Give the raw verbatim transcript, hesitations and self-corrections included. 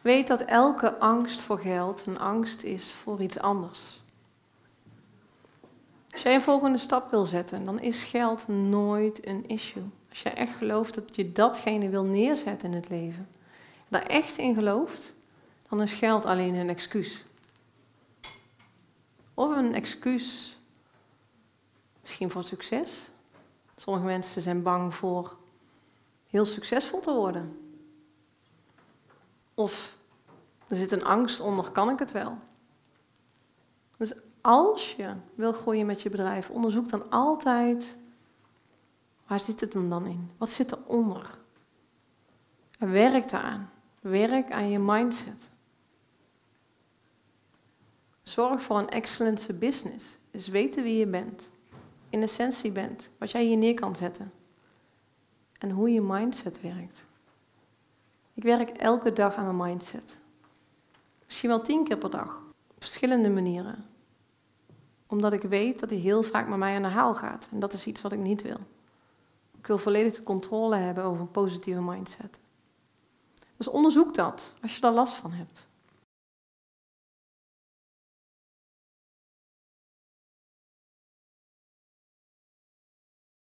Weet dat elke angst voor geld een angst is voor iets anders. Als jij een volgende stap wil zetten, dan is geld nooit een issue. Als jij echt gelooft dat je datgene wil neerzetten in het leven, daar echt in gelooft, dan is geld alleen een excuus. Of een excuus misschien voor succes. Sommige mensen zijn bang voor heel succesvol te worden. Of er zit een angst onder, kan ik het wel? Dus als je wil groeien met je bedrijf, onderzoek dan altijd, waar zit het hem dan in? Wat zit eronder? En werk daaraan. Werk aan je mindset. Zorg voor een excellente business. Dus weten wie je bent. In essentie bent. Wat jij hier neer kan zetten. En hoe je mindset werkt. Ik werk elke dag aan mijn mindset. Misschien wel tien keer per dag. Op verschillende manieren. Omdat ik weet dat hij heel vaak met mij aan de haal gaat. En dat is iets wat ik niet wil. Ik wil volledig de controle hebben over een positieve mindset. Dus onderzoek dat, als je daar last van hebt.